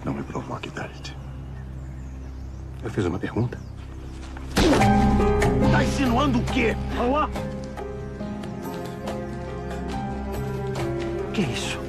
Não me provoque, Dalit. Eu fiz uma pergunta. Tá insinuando o quê? Alô? O que é isso?